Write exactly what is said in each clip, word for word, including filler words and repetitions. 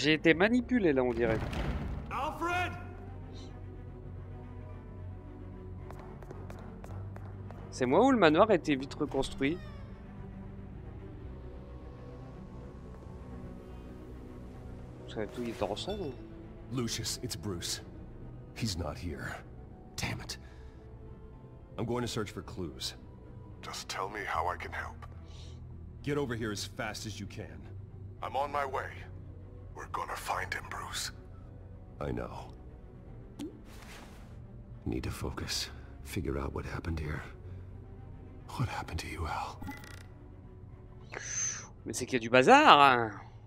J'ai été manipulé là, on dirait. Alfred! C'est moi où le manoir a été vite reconstruit? Parce que tout il est ensemble. Lucius, it's Bruce. He's not here. Damn it. I'm going to search for clues. Just tell me how I can help. Get over here as fast as you can. I'm on my way. We're gonna find him, Bruce. I know. Need to focus. Figure out what happened here. What happened to you, Al? Mais c'est qu'il y a du bazar, hein.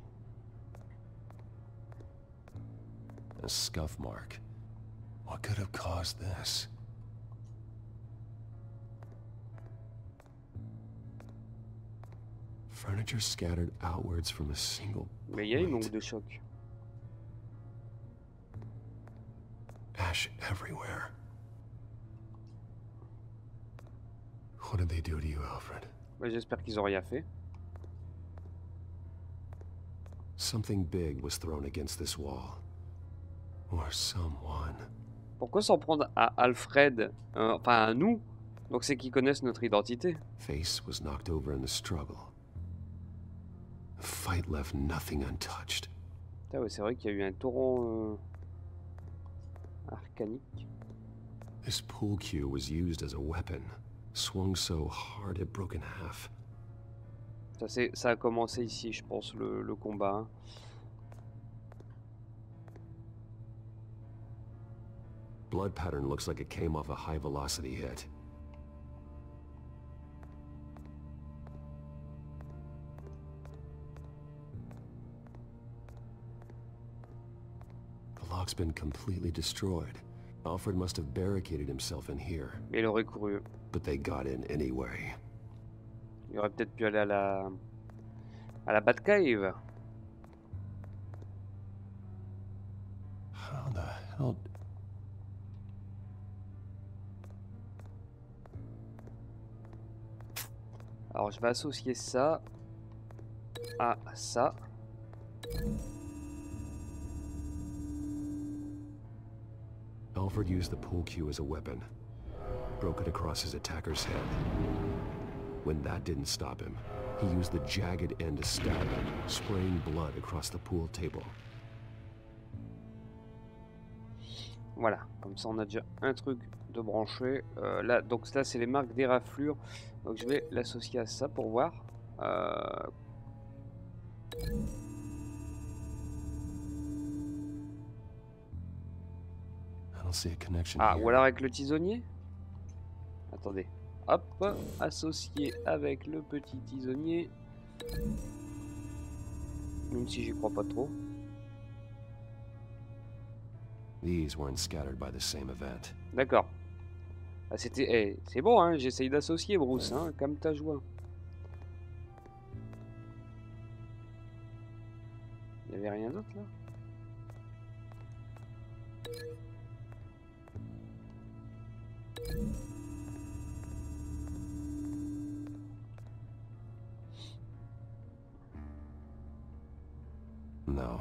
A scuff mark. What could have caused this? Furniture scattered outwards from a single Mais il y a une point. onde de choc. Ash everywhere. What did they do to you, Alfred? Ouais, j'espère qu'ils ont rien fait. Something big was thrown against this wall. Or someone. Pourquoi s'en prendre à Alfred, euh, enfin à nous? Donc c'est qu'ils connaissent notre identité. Face was knocked over in the struggle. The fight left nothing untouched. Ah ouais, c'est vrai qu'il y a eu un torrent euh, arcanique. This pool cue was used as a weapon, swung so hard it broke in half. Ça, c'est, ça a commencé ici, je pense, le, le combat. Hein. Blood pattern looks like it came off a high velocity hit. The lock's been completely destroyed. Alfred must have barricaded himself in here. Mais il aurait couru. But they got in anyway. Il aurait peut-être pu aller à la à la Batcave. How the hell? Alors je vais associer ça à ça. Alfred used the pool cue as a weapon. Broke it across his attacker's head. When that didn't stop him, he used the jagged end to stab him, spraying blood across the pool table. Voilà, comme ça on a déjà un truc de branché. Euh, là, donc là c'est les marques des raflures. Donc je vais l'associer à ça pour voir. Euh... I don't see a connection Ah, here. ou alors avec le tisonnier. Attendez. Hop, associé avec le petit tisonnier. Même si j'y crois pas trop. These weren't scattered by the same event. D'accord. Ah, c'était, eh, c'est bon, hein, j'essaye d'associer Bruce, hein, comme ta joie. Il y avait rien d'autre là? No.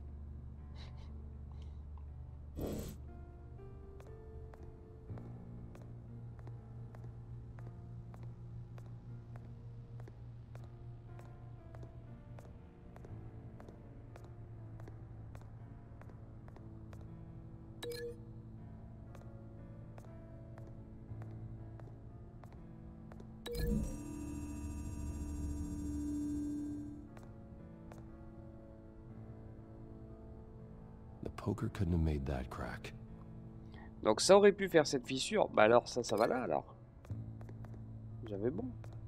The poker couldn't have made that crack. Donc ça aurait pu faire cette fissure. Bah alors ça, ça va là alors. J'avais bon.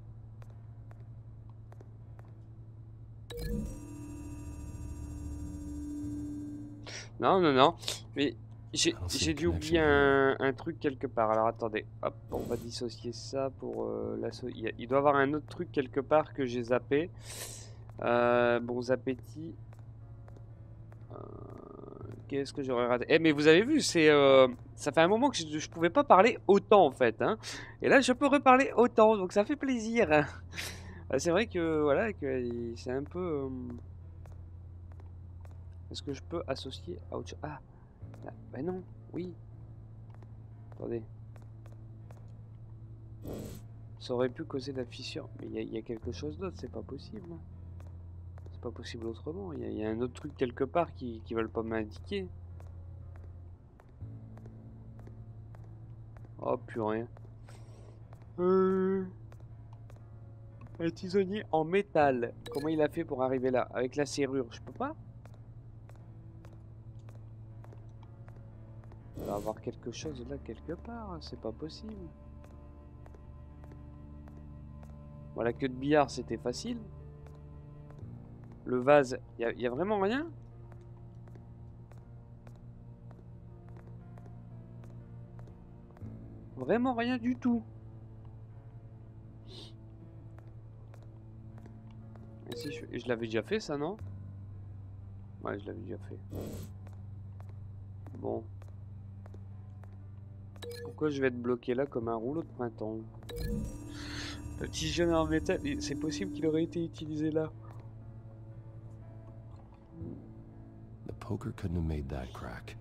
Non, non, non. Mais j'ai j'ai dû oublier un, un truc quelque part. Alors attendez. Hop, on va dissocier ça pour euh, l'asso. Il, y a- il doit y avoir un autre truc quelque part que j'ai zappé. Euh, bon appétit. Euh, Qu'est-ce que j'aurais raté? Eh mais vous avez vu, c'est euh, ça fait un moment que je, je pouvais pas parler autant en fait, hein. Et là je peux reparler autant, donc ça fait plaisir. Ah, c'est vrai que voilà, que c'est un peu, euh, Est-ce que je peux associer à autre chose? Ah, là, ben non, oui. Attendez. Ça aurait pu causer la fissure, mais il y, y a quelque chose d'autre, c'est pas possible. C'est pas possible autrement, il y, y a un autre truc quelque part qui, qui veulent pas m'indiquer. Oh purée. Euh... Un tisonnier en métal. Comment il a fait pour arriver là? Avec la serrure, je peux pas? Il va y avoir quelque chose là quelque part, c'est pas possible. Bon, la queue de billard c'était facile. Le vase, il y, y a vraiment rien? Vraiment rien du tout. Et si je, je l'avais déjà fait ça, non? Ouais, je l'avais déjà fait. Bon. Pourquoi je vais être bloqué là comme un rouleau de printemps? Le tisonnier en métal, c'est possible qu'il aurait été utilisé là. The poker couldn't have made that crack.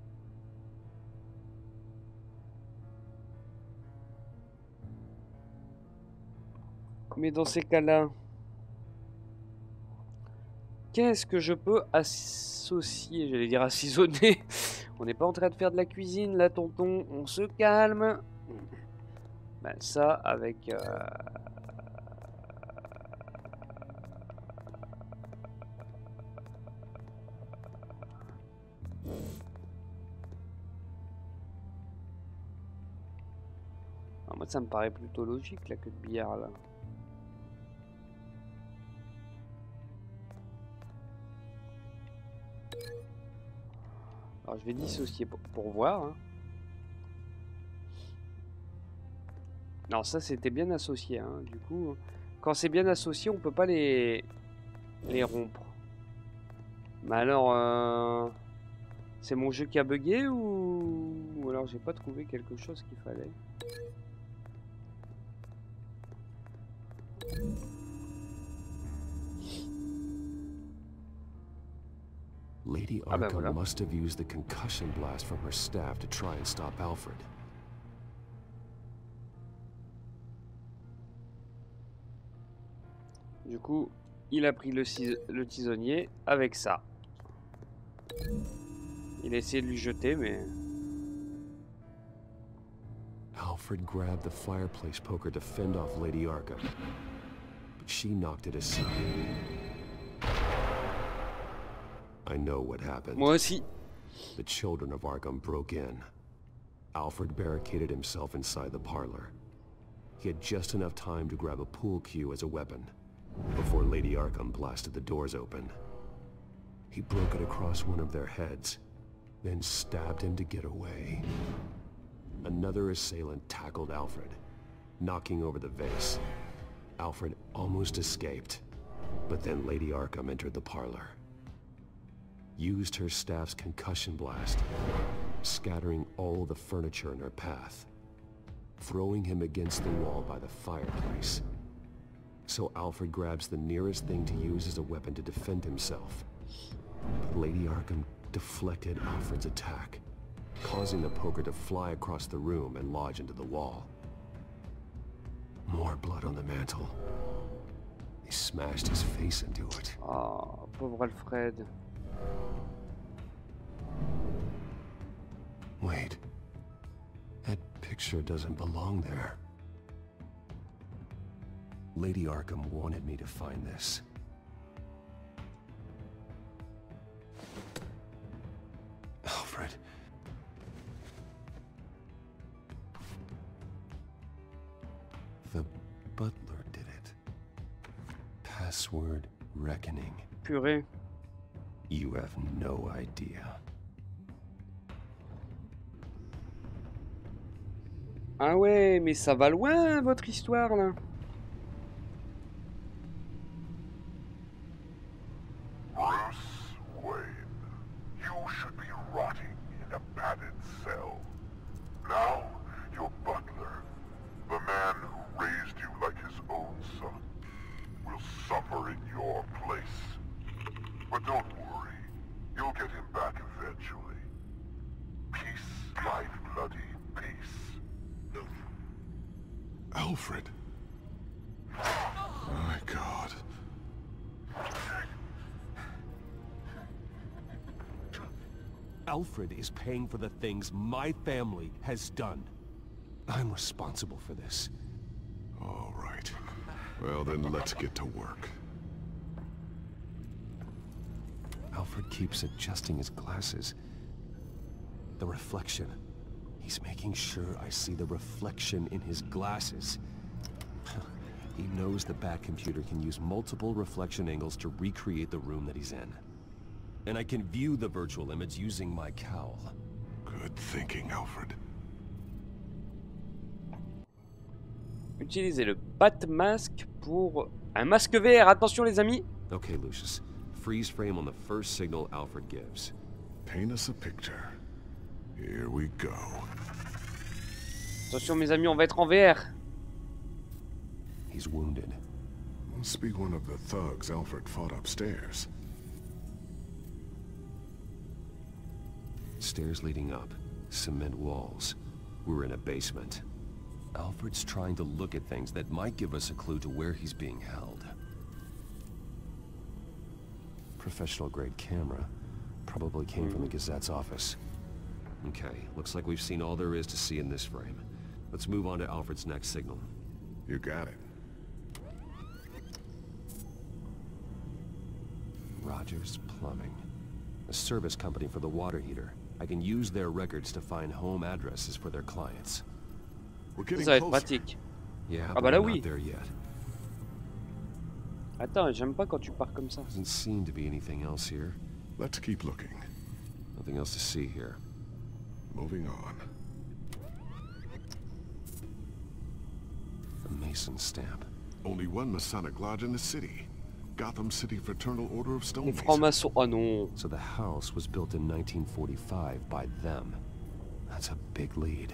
Mais dans ces cas-là, qu'est-ce que je peux associer? J'allais dire assaisonner. On n'est pas en train de faire de la cuisine là, tonton. On se calme. Ben ça avec... Euh... Ah, moi ça me paraît plutôt logique là que de billard là. Alors je vais dissocier pour, pour voir. Hein. Non, ça c'était bien associé. Hein. Du coup, quand c'est bien associé, on peut pas les les rompre. Mais alors, euh... c'est mon jeu qui a bugué ou, ou alors j'ai pas trouvé quelque chose qu'il fallait. Lady Ah ben Arkham voilà. must have used the concussion blast from her staff to try and stop Alfred. Du coup, il a pris le, le tisonnier avec ça. Il a essayé de lui jeter, mais... Alfred grabbed the fireplace poker to fend off Lady Arkham, but she knocked it aside. I know what happened. Moi aussi. The children of Arkham broke in. Alfred barricaded himself inside the parlor. He had just enough time to grab a pool cue as a weapon before Lady Arkham blasted the doors open. He broke it across one of their heads, then stabbed him to get away. Another assailant tackled Alfred, knocking over the vase. Alfred almost escaped, but then Lady Arkham entered the parlor. Used her staff's concussion blast, scattering all the furniture in her path, throwing him against the wall by the fireplace. So Alfred grabs the nearest thing to use as a weapon to defend himself. But Lady Arkham deflected Alfred's attack, causing the poker to fly across the room and lodge into the wall. More blood on the mantle. He smashed his face into it. Oh, pauvre Alfred. Wait. That picture doesn't belong there. Lady Arkham wanted me to find this. Alfred. The butler did it. Password reckoning. Purée. You have no idea. Ah ouais, mais ça va loin votre histoire là. Bruce Wayne, you should be rotting in a padded cell. Now, your butler, the man who raised you like his own son, will suffer in your place. But don't worry, you'll Alfred. My God. Alfred is paying for the things my family has done. I'm responsible for this. All right. Well, then let's get to work. Alfred keeps adjusting his glasses. The reflection. He's making sure I see the reflection in his glasses. He knows the Batcomputer can use multiple reflection angles to recreate the room that he's in. And I can view the virtual image using my cowl. Good thinking, Alfred. Utilisez le Bat-Masque pour un masque V R. Attention les amis. Okay, Lucius. Freeze frame on the first signal Alfred gives. Paint us a picture. Here we go. Attention mes amis, on va être en V R. He's wounded. Must be one of the thugs Alfred fought upstairs. Stairs leading up. Cement walls. We're in a basement. Alfred's trying to look at things that might give us a clue to where he's being held. Professional grade camera. Probably came from the Gazette's office. Okay, looks like we've seen all there is to see in this frame. Let's move on to Alfred's next signal. You got it. Rogers Plumbing. A service company for the water heater. I can use their records to find home addresses for their clients. We're getting Ça va être closer. pratique. Yeah, Ah but bah là I'm oui. not there yet. Attends, j'aime pas quand tu pars comme ça. Doesn't seem to be anything else here. Let's keep looking. Nothing else to see here. Moving on. A Mason stamp. Only one Masonic lodge in the city. Gotham City Fraternal Order of Les Stonemasons. francs-maçons. Oh non. So the house was built in nineteen forty-five by them. That's a big lead.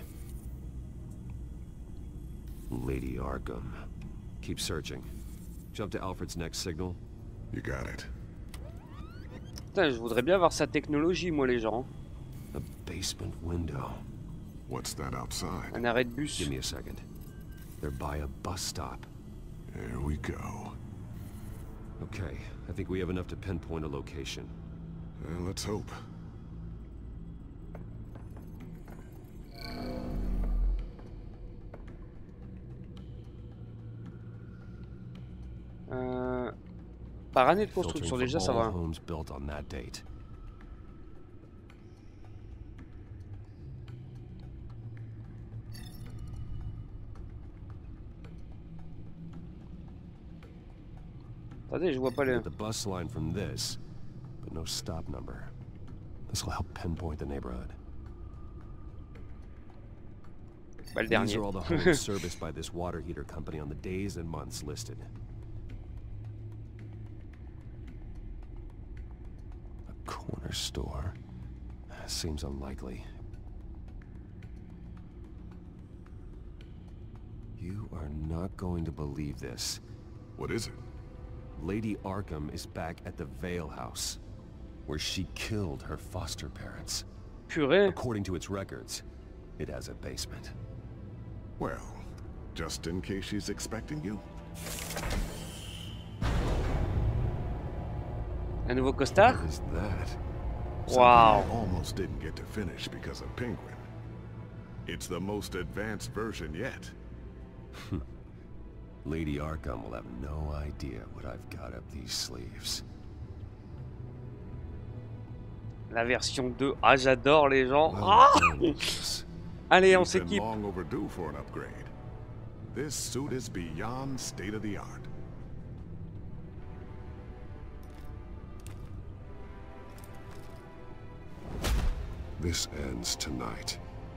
Lady Arkham. Keep searching. Jump to Alfred's next signal. You got it. Putain, je voudrais bien voir sa technologie, moi, les gens. A basement window. What's that outside? Un arrêt de bus. Give me a second. They're by a bus stop. Here we go. Okay, I think we have enough to pinpoint a location. Well, let's hope. Euh, par année de Filtering construction, for déjà, ça all va. homes built on that date. Attendez, je vois pas le... Get the bus line from this, but no stop number. This will help pinpoint the neighborhood. Bah, le These dernier. are all the homes serviced by this water heater company on the days and months listed. A corner store? Seems unlikely. You are not going to believe this. What is it? Lady Arkham is back at the Vale House, where she killed her foster parents. Purée. According to its records, it has a basement. Well, just in case she's expecting you. Un nouveau costard? What is that? Wow. Something I almost didn't get to finish because of Penguin. It's the most advanced version yet. Lady Arkham will have no idea what I've got up these sleeves. La version deux. Ah, j'adore les gens. Well Ah done, Lucas. Allez, on You've been s'équipe. long overdue for an upgrade. This suit is beyond state of the art. This ends tonight.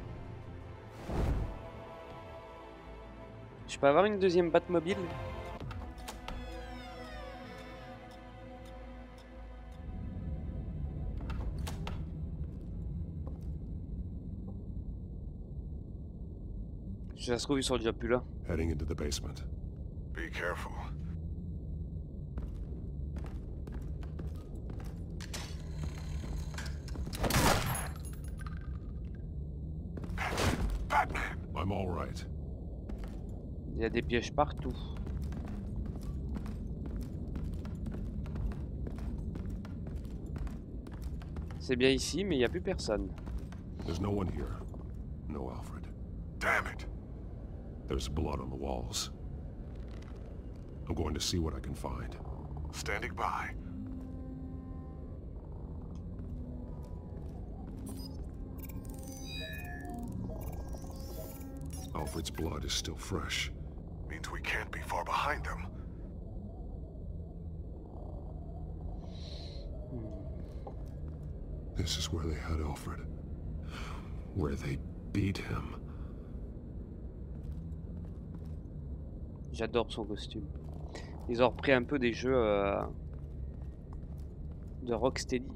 Je peux avoir une deuxième Batmobile? Si ça se trouve, ils sont déjà plus là. Heading into the basement. Be careful. Batman! I'm all right. Il y a des pièges partout. C'est bien ici, mais il n'y a plus personne. There's no one here. No Alfred. Damn it! There's blood on the walls. I'm going to see what I can find. Standing by. Alfred's blood is still fresh. Means we can't be far behind them. This is where they had Alfred. Where they beat him. J'adore son costume. Ils ont repris un peu des jeux euh, de Rocksteady.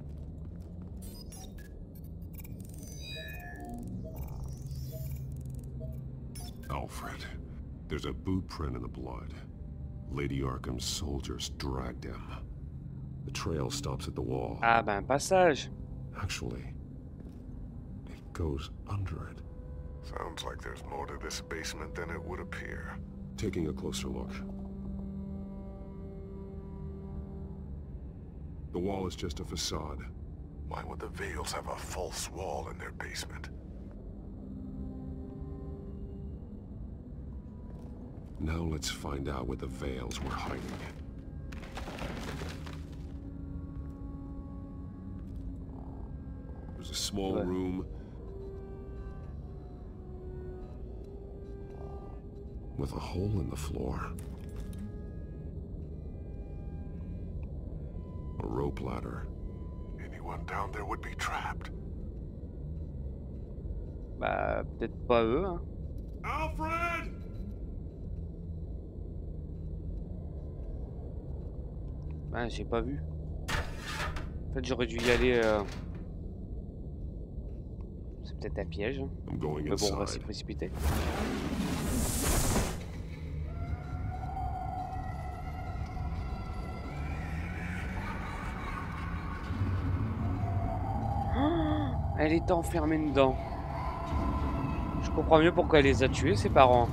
Alfred. There's a boot print in the blood. Lady Arkham's soldiers dragged him. The trail stops at the wall. Ah ben, passage. Actually, it goes under it. Sounds like there's more to this basement than it would appear. Taking a closer look. The wall is just a facade. Why would the Veils have a false wall in their basement? Now let's find out what the Veils were hiding. There's a small Ouais. room with a hole in the floor. A rope ladder. Anyone down there would be trapped. Bah, peut-être pas eux, hein. Alfred! Ah, j'ai pas vu. En fait, j'aurais dû y aller. Euh... C'est peut-être un piège. Hein. I'm going Mais bon, on va s'y inside. précipiter. Oh, elle est enfermée dedans. Je comprends mieux pourquoi elle les a tués, ses parents.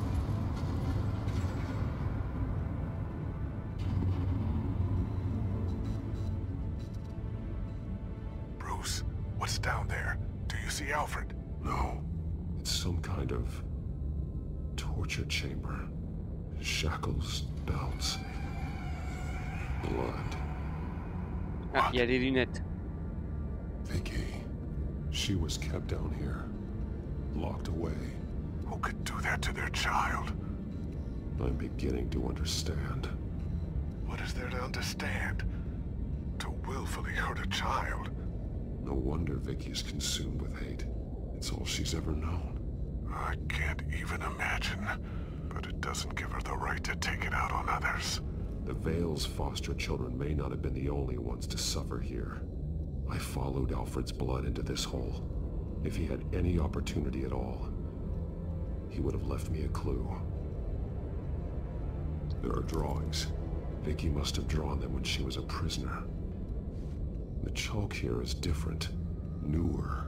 Bruce, what's down there? Do you see Alfred? No. It's some kind of torture chamber. Shackles, belts, blood. Ah, il y a les lunettes. Vicky. She was kept down here. Locked away. Who could do that to their child? I'm beginning to understand. What is there to understand? To willfully hurt a child? No wonder Vicky's consumed with hate. It's all she's ever known. I can't even imagine. But it doesn't give her the right to take it out on others. The Veil's foster children may not have been the only ones to suffer here. I followed Alfred's blood into this hole. If he had any opportunity at all, he would have left me a clue. There are drawings. Vicky must have drawn them when she was a prisoner. The chalk here is different, newer.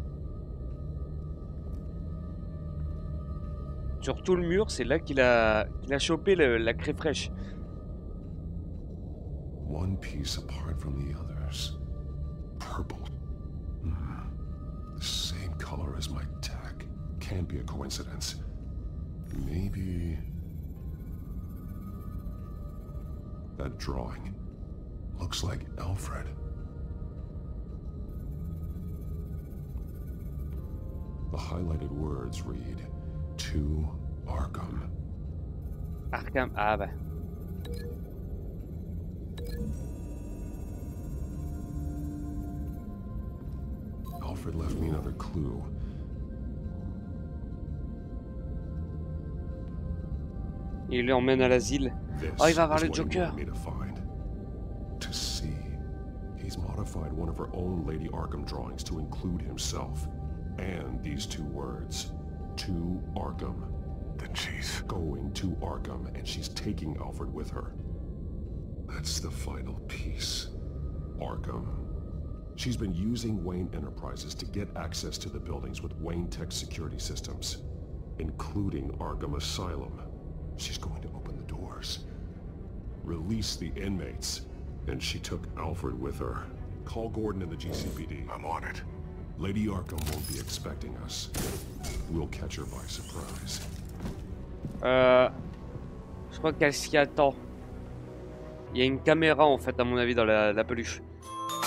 Sur tout le mur, c'est là qu'il a, qu'il a chopé le- la craie fraîche. One piece apart from the others. Purple. Hmm. The same color as my tag. Can't be a coincidence. Maybe... That drawing looks like Alfred. The highlighted words read, To Arkham. Arkham, ah bah. Alfred left me another clue. Il l'emmène à l'asile. This Oh, il va voir is le what he Joker. wanted me to find. To see. He's modified one of her own Lady Arkham drawings to include himself. And these two words. To Arkham. Then she's... Going to Arkham, and she's taking Alfred with her. That's the final piece. Arkham. She's been using Wayne Enterprises to get access to the buildings with Wayne Tech security systems, including Arkham Asylum. She's going to open the doors. Release the inmates. And she took Alfred with her. Call Gordon and the G C P D. I'm on it. Lady Arkham won't be expecting us. We'll catch her by surprise. Euh... Je crois qu'elle s'y attend. Il y a une caméra en fait à mon avis dans la, la peluche.